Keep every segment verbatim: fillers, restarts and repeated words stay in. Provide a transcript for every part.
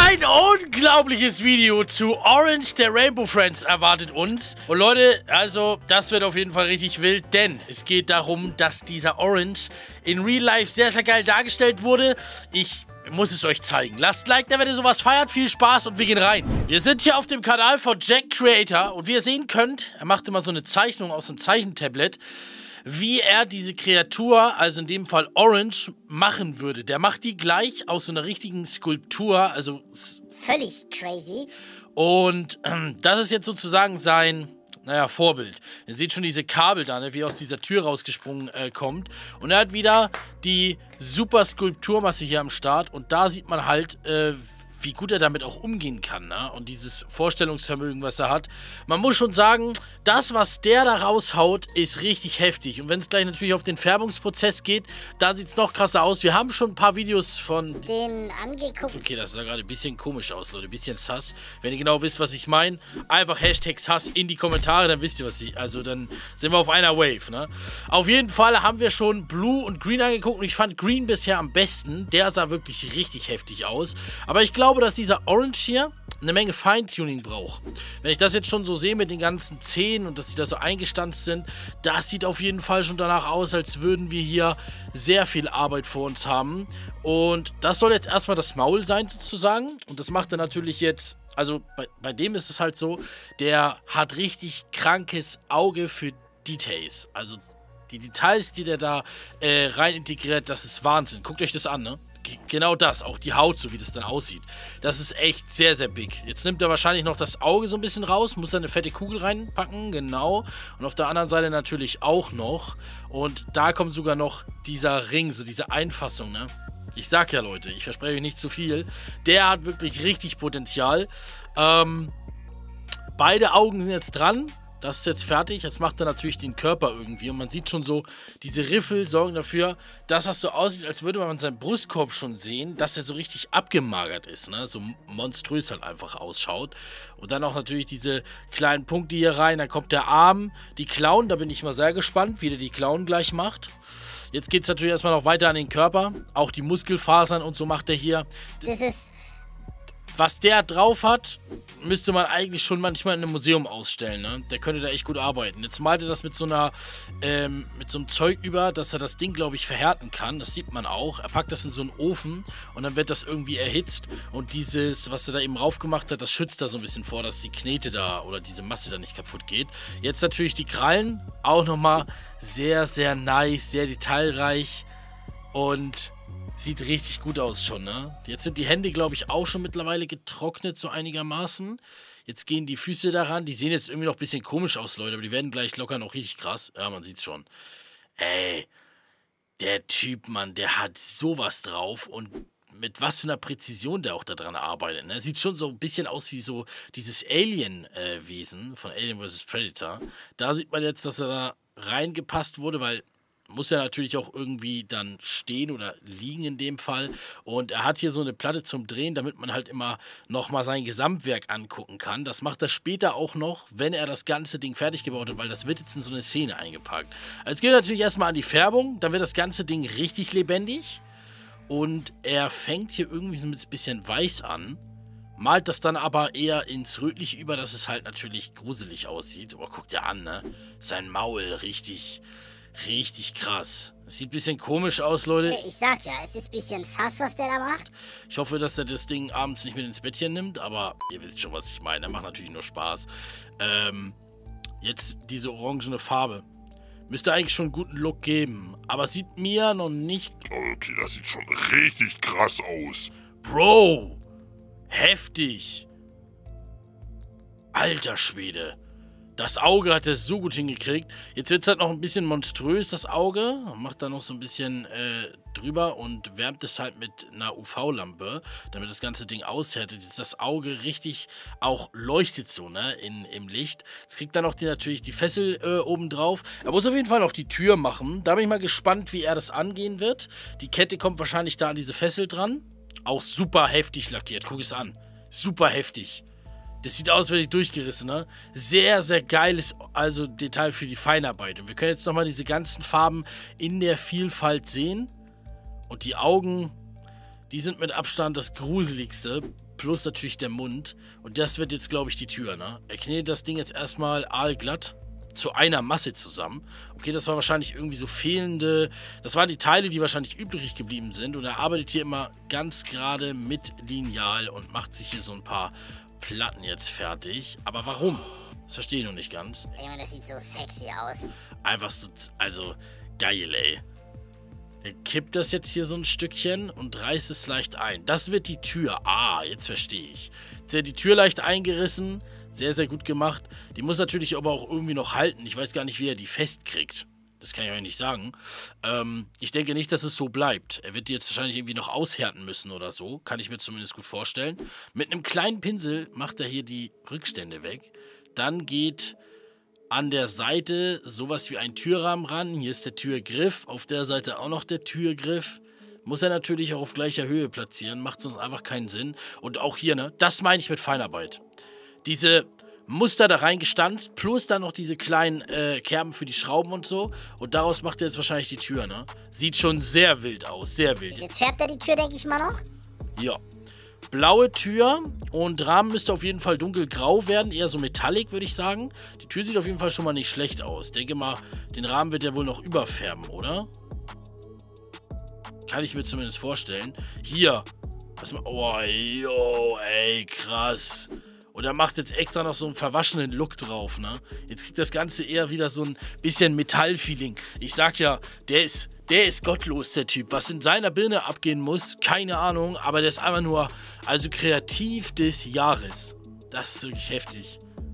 Ein unglaubliches Video zu Orange der Rainbow Friends erwartet uns. Und Leute, also das wird auf jeden Fall richtig wild, denn es geht darum, dass dieser Orange in Real Life sehr, sehr geil dargestellt wurde. Ich muss es euch zeigen. Lasst Like da, wenn ihr sowas feiert. Viel Spaß und wir gehen rein. Wir sind hier auf dem Kanal von Jack Creator und wie ihr sehen könnt, er macht immer so eine Zeichnung aus einem Zeichentablet, wie er diese Kreatur, also in dem Fall Orange, machen würde. Der macht die gleich aus so einer richtigen Skulptur, also völlig crazy. Und ähm, das ist jetzt sozusagen sein, naja, Vorbild. Ihr seht schon diese Kabel da, ne, wie er aus dieser Tür rausgesprungen äh, kommt. Und er hat wieder die super Skulpturmasse hier am Start. Und da sieht man halt, äh, wie gut er damit auch umgehen kann, ne? Und dieses Vorstellungsvermögen, was er hat. Man muss schon sagen, das, was der da raushaut, ist richtig heftig. Und wenn es gleich natürlich auf den Färbungsprozess geht, dann sieht es noch krasser aus. Wir haben schon ein paar Videos von den angeguckt. Okay, das sah gerade ein bisschen komisch aus, Leute. Ein bisschen Sass. Wenn ihr genau wisst, was ich meine, einfach Hashtag Sass in die Kommentare, dann wisst ihr, was ich... Also, dann sind wir auf einer Wave, ne? Auf jeden Fall haben wir schon Blue und Green angeguckt. Und ich fand Green bisher am besten. Der sah wirklich richtig heftig aus. Aber ich glaube, dass dieser Orange hier eine Menge Feintuning braucht. Wenn ich das jetzt schon so sehe mit den ganzen Zähnen und dass sie da so eingestanzt sind, das sieht auf jeden Fall schon danach aus, als würden wir hier sehr viel Arbeit vor uns haben. Und das soll jetzt erstmal das Maul sein sozusagen. Und das macht er natürlich jetzt, also bei, bei dem ist es halt so, der hat richtig krankes Auge für Details. Also die Details, die der da äh, rein integriert, das ist Wahnsinn. Guckt euch das an, ne? Genau das, auch die Haut, so wie das dann aussieht. Das ist echt sehr, sehr big. Jetzt nimmt er wahrscheinlich noch das Auge so ein bisschen raus, muss da eine fette Kugel reinpacken, genau. Und auf der anderen Seite natürlich auch noch. Und da kommt sogar noch dieser Ring, so diese Einfassung, ne? Ich sag ja, Leute, ich verspreche euch nicht zu viel. Der hat wirklich richtig Potenzial. Ähm, beide Augen sind jetzt dran. Das ist jetzt fertig. Jetzt macht er natürlich den Körper irgendwie. Und man sieht schon so, diese Riffel sorgen dafür, dass das so aussieht, als würde man seinen Brustkorb schon sehen, dass er so richtig abgemagert ist, ne? So monströs halt einfach ausschaut. Und dann auch natürlich diese kleinen Punkte hier rein. Dann kommt der Arm, die Klauen. Da bin ich mal sehr gespannt, wie der die Klauen gleich macht. Jetzt geht es natürlich erstmal noch weiter an den Körper. Auch die Muskelfasern und so macht er hier. Das ist... Was der drauf hat, müsste man eigentlich schon manchmal in einem Museum ausstellen, ne? Der könnte da echt gut arbeiten. Jetzt malt er das mit so einer, ähm, mit so einem Zeug über, dass er das Ding, glaube ich, verhärten kann. Das sieht man auch. Er packt das in so einen Ofen und dann wird das irgendwie erhitzt. Und dieses, was er da eben rauf gemacht hat, das schützt da so ein bisschen vor, dass die Knete da oder diese Masse da nicht kaputt geht. Jetzt natürlich die Krallen, auch nochmal sehr, sehr nice, sehr detailreich und... Sieht richtig gut aus schon, ne? Jetzt sind die Hände, glaube ich, auch schon mittlerweile getrocknet, so einigermaßen. Jetzt gehen die Füße daran. Die sehen jetzt irgendwie noch ein bisschen komisch aus, Leute, aber die werden gleich locker noch richtig krass. Ja, man sieht's schon. Ey, der Typ, Mann, der hat sowas drauf und mit was für einer Präzision der auch da dran arbeitet, ne? Sieht schon so ein bisschen aus wie so dieses Alien-Wesen äh, von Alien versus. Predator. Da sieht man jetzt, dass er da reingepasst wurde, weil... Muss ja natürlich auch irgendwie dann stehen oder liegen in dem Fall. Und er hat hier so eine Platte zum Drehen, damit man halt immer nochmal sein Gesamtwerk angucken kann. Das macht er später auch noch, wenn er das ganze Ding fertig gebaut hat, weil das wird jetzt in so eine Szene eingepackt. Jetzt geht er natürlich erstmal an die Färbung, dann wird das ganze Ding richtig lebendig. Und er fängt hier irgendwie so mit ein bisschen weiß an. Malt das dann aber eher ins Rötliche über, dass es halt natürlich gruselig aussieht. Aber guckt ja an, ne? Sein Maul richtig... Richtig krass. Das sieht ein bisschen komisch aus, Leute. Ich sag ja, es ist ein bisschen sass, was der da macht. Ich hoffe, dass er das Ding abends nicht mit ins Bettchen nimmt, aber ihr wisst schon, was ich meine. Der macht natürlich nur Spaß. Ähm, jetzt diese orangene Farbe. Müsste eigentlich schon einen guten Look geben, aber sieht mir noch nicht... Okay, das sieht schon richtig krass aus. Bro, heftig. Alter Schwede. Das Auge hat er so gut hingekriegt. Jetzt wird es halt noch ein bisschen monströs, das Auge. Macht da noch so ein bisschen äh, drüber und wärmt es halt mit einer U V-Lampe, damit das ganze Ding aushärtet. Jetzt das Auge richtig auch leuchtet so, ne, in, im Licht. Jetzt kriegt er noch die, natürlich die Fessel äh, oben drauf. Er muss auf jeden Fall noch die Tür machen. Da bin ich mal gespannt, wie er das angehen wird. Die Kette kommt wahrscheinlich da an diese Fessel dran. Auch super heftig lackiert. Guck es an. Super heftig. Das sieht aus wie durchgerissen, ne? Sehr, sehr geiles also Detail für die Feinarbeit. Und wir können jetzt nochmal diese ganzen Farben in der Vielfalt sehen. Und die Augen, die sind mit Abstand das Gruseligste. plus natürlich der Mund. Und das wird jetzt, glaube ich, die Tür, ne? Er knetet das Ding jetzt erstmal aalglatt zu einer Masse zusammen. Okay, das war wahrscheinlich irgendwie so fehlende... Das waren die Teile, die wahrscheinlich übrig geblieben sind. Und er arbeitet hier immer ganz gerade mit Lineal und macht sich hier so ein paar Platten jetzt fertig. Aber warum? Das verstehe ich noch nicht ganz. Junge, das sieht so sexy aus. Einfach so... Also, geil, ey. Der kippt das jetzt hier so ein Stückchen und reißt es leicht ein. Das wird die Tür. Ah, jetzt verstehe ich. Jetzt hat die Tür leicht eingerissen. Sehr, sehr gut gemacht. Die muss natürlich aber auch irgendwie noch halten. Ich weiß gar nicht, wie er die festkriegt. Das kann ich euch nicht sagen. Ähm, ich denke nicht, dass es so bleibt. Er wird die jetzt wahrscheinlich irgendwie noch aushärten müssen oder so. Kann ich mir zumindest gut vorstellen. Mit einem kleinen Pinsel macht er hier die Rückstände weg. Dann geht an der Seite sowas wie ein Türrahmen ran. Hier ist der Türgriff. Auf der Seite auch noch der Türgriff. Muss er natürlich auch auf gleicher Höhe platzieren. Macht sonst einfach keinen Sinn. Und auch hier, ne? Das meine ich mit Feinarbeit. Diese Muster da reingestanzt, plus dann noch diese kleinen äh, Kerben für die Schrauben und so. Und daraus macht er jetzt wahrscheinlich die Tür, ne? Sieht schon sehr wild aus, sehr wild. Jetzt färbt er die Tür, denke ich mal noch. Ja. Blaue Tür und Rahmen müsste auf jeden Fall dunkelgrau werden, eher so metallic, würde ich sagen. Die Tür sieht auf jeden Fall schon mal nicht schlecht aus. Denke mal, den Rahmen wird er wohl noch überfärben, oder? Kann ich mir zumindest vorstellen. Hier. Was ma oh, yo, ey, krass. Und er macht jetzt extra noch so einen verwaschenen Look drauf, ne? Jetzt kriegt das Ganze eher wieder so ein bisschen Metall-Feeling. Ich sag ja, der ist, der ist gottlos, der Typ. Was in seiner Birne abgehen muss, keine Ahnung. Aber der ist einfach nur, also kreativ des Jahres. Das ist wirklich heftig.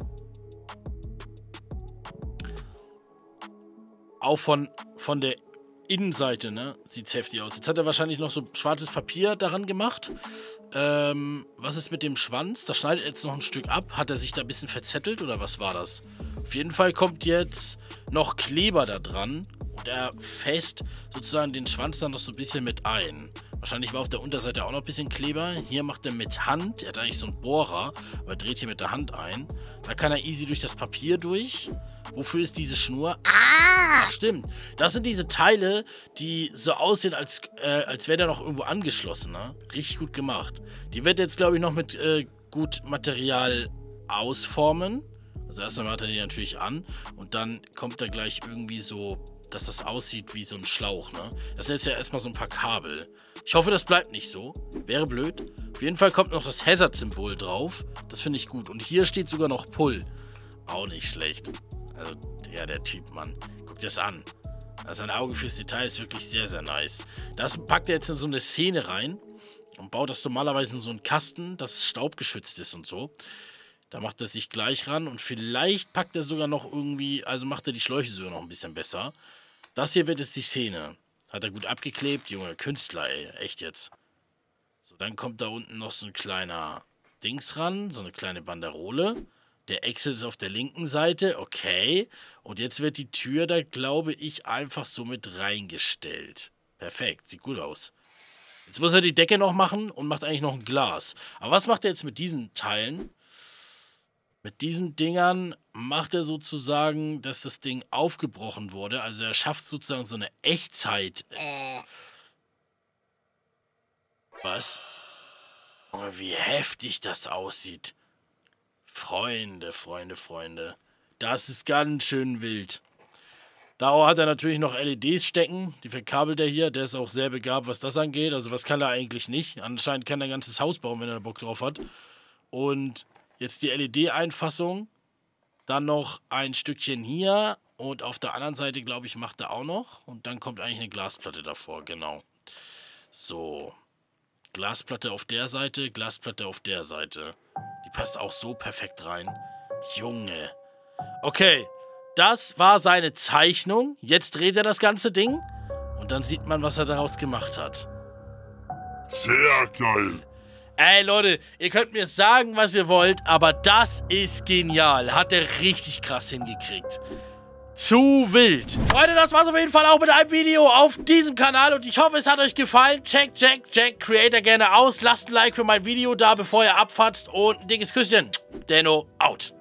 Auch von, von der Innenseite, ne? Sieht's heftig aus. Jetzt hat er wahrscheinlich noch so schwarzes Papier daran gemacht. Ähm, was ist mit dem Schwanz? Da schneidet er jetzt noch ein Stück ab. Hat er sich da ein bisschen verzettelt oder was war das? Auf jeden Fall kommt jetzt noch Kleber da dran. Und er fässt sozusagen den Schwanz dann noch so ein bisschen mit ein. Wahrscheinlich war auf der Unterseite auch noch ein bisschen Kleber. Hier macht er mit Hand. Er hat eigentlich so einen Bohrer, aber er dreht hier mit der Hand ein. Da kann er easy durch das Papier durch. Wofür ist diese Schnur? Ah! Stimmt. Das sind diese Teile, die so aussehen, als, äh, als wäre der noch irgendwo angeschlossen. Ne? Richtig gut gemacht. Die wird jetzt, glaube ich, noch mit äh, gut Material ausformen. Also erstmal macht er die natürlich an. Und dann kommt da gleich irgendwie so, dass das aussieht wie so ein Schlauch. Ne? Das sind jetzt ja erstmal so ein paar Kabel. Ich hoffe, das bleibt nicht so. Wäre blöd. Auf jeden Fall kommt noch das Hazard-Symbol drauf. Das finde ich gut. Und hier steht sogar noch Pull. Auch nicht schlecht. Also, ja, der Typ, Mann. Guck dir das an. Also sein Auge fürs Detail ist wirklich sehr, sehr nice. Das packt er jetzt in so eine Szene rein und baut das normalerweise in so einen Kasten, dass staubgeschützt ist und so. Da macht er sich gleich ran und vielleicht packt er sogar noch irgendwie, also macht er die Schläuche sogar noch ein bisschen besser. Das hier wird jetzt die Szene. Hat er gut abgeklebt, Junge, Künstler, ey, echt jetzt. So, dann kommt da unten noch so ein kleiner Dings ran, so eine kleine Banderole. Der Exit ist auf der linken Seite, okay. Und jetzt wird die Tür da, glaube ich, einfach so mit reingestellt. Perfekt, sieht gut aus. Jetzt muss er die Decke noch machen und macht eigentlich noch ein Glas. Aber was macht er jetzt mit diesen Teilen? Mit diesen Dingern macht er sozusagen, dass das Ding aufgebrochen wurde. Also er schafft sozusagen so eine Echtzeit. Äh. Was? Oh, wie heftig das aussieht. Freunde, Freunde, Freunde. Das ist ganz schön wild. Da hat er natürlich noch L E Ds stecken. Die verkabelt er hier. Der ist auch sehr begabt, was das angeht. Also was kann er eigentlich nicht? Anscheinend kann er ein ganzes Haus bauen, wenn er Bock drauf hat. Und jetzt die L E D-Einfassung. Dann noch ein Stückchen hier. Und auf der anderen Seite, glaube ich, macht er auch noch. Und dann kommt eigentlich eine Glasplatte davor. Genau. So. Glasplatte auf der Seite, Glasplatte auf der Seite. Die passt auch so perfekt rein. Junge. Okay, das war seine Zeichnung. Jetzt dreht er das ganze Ding. Und dann sieht man, was er daraus gemacht hat. Sehr geil. Ey, Leute, ihr könnt mir sagen, was ihr wollt, aber das ist genial. Hat er richtig krass hingekriegt. Zu wild. Freunde, das war's auf jeden Fall auch mit einem Video auf diesem Kanal und ich hoffe, es hat euch gefallen. Checkt Jack, Jack Creator gerne aus. Lasst ein Like für mein Video da, bevor ihr abfatzt und ein dickes Küsschen. Denno out.